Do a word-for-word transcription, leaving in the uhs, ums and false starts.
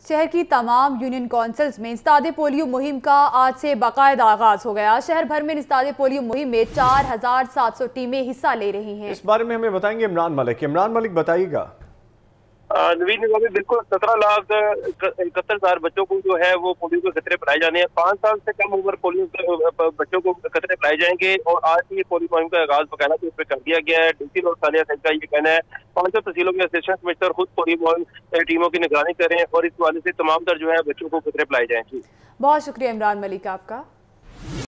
शहर की तमाम यूनियन काउंसिल्स में इंसदादे पोलियो मुहिम का आज से बाकायदा आगाज हो गया। शहर भर में इंसदादे पोलियो मुहिम में चार हजार सात सौ टीमें हिस्सा ले रही हैं। इस बारे में हमें बताएंगे इमरान मलिक। इमरान मलिक बताइएगा। नवीन निजामी, बिल्कुल सत्रह लाख इकहत्तर हजार बच्चों को जो है वो पोलियो के खतरे पिलाए जाने हैं। पाँच साल से कम उम्र पोलियो बच्चों को खतरे पिलाए जाएंगे और आज ही पोलियो मुहिम का आगाज बकायदा तौर पर कर दिया गया है। डीसी और सालिया का ये कहना है पांचों तहसीलों के असिस्टेंट कमिश्नर खुद पोलियो मुहिम टीमों की निगरानी करें और इस वाले से तमाम तर जो है बच्चों को खतरे पिलाए जाएंगे। बहुत शुक्रिया इमरान मलिक आपका।